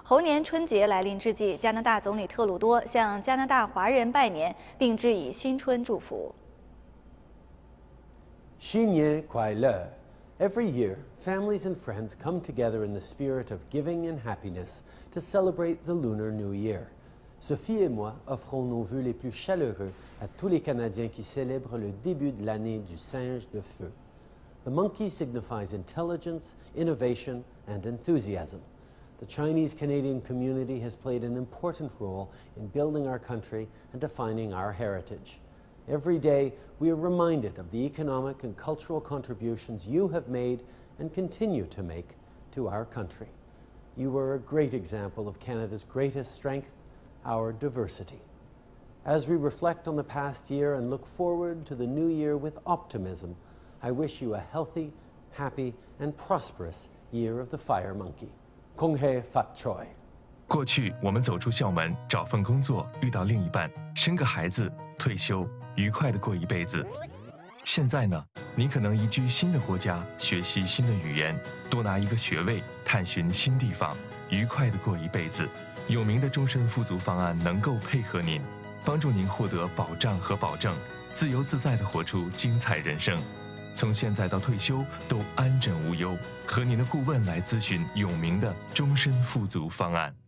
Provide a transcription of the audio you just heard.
猴年春节来临之际，加拿大总理特鲁多向加拿大华人拜年，并致以新春祝福。 新年快乐! Every year, families and friends come together in the spirit of giving and happiness to celebrate the Lunar New Year. Sophie et moi offrons nos vœux les plus chaleureux à tous les Canadiens qui célèbrent le début de l'année du singe de feu. The monkey signifies intelligence, innovation, and enthusiasm. The Chinese-Canadian community has played an important role in building our country and defining our heritage. Every day, we are reminded of the economic and cultural contributions you have made and continue to make to our country. You are a great example of Canada's greatest strength, our diversity. As we reflect on the past year and look forward to the new year with optimism, I wish you a healthy, happy, and prosperous Year of the Fire Monkey. Kong Hei Fat Choi. 过去我们走出校门，找份工作，遇到另一半，生个孩子，退休，愉快地过一辈子。现在呢，你可能移居新的国家，学习新的语言，多拿一个学位，探寻新地方，愉快地过一辈子。有名的终身富足方案能够配合您，帮助您获得保障和保证，自由自在地活出精彩人生。从现在到退休都安枕无忧，和您的顾问来咨询有名的终身富足方案。